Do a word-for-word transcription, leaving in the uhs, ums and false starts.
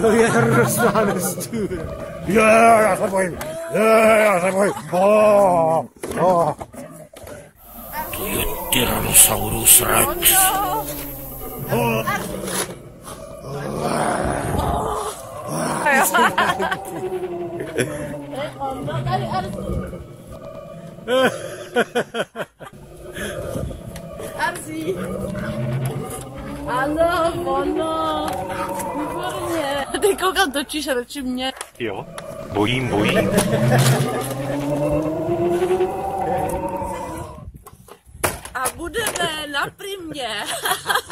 To je hrozná nestuda. Je, já se bojím. Je, já se bojím. Oh, oh. To je Tyrannosaurus Rex. Oh. Arzi. Ano, ono. Výborně. Ty koukám, točíš radši mě. Jo, bojím, bojím. A budeme na primě.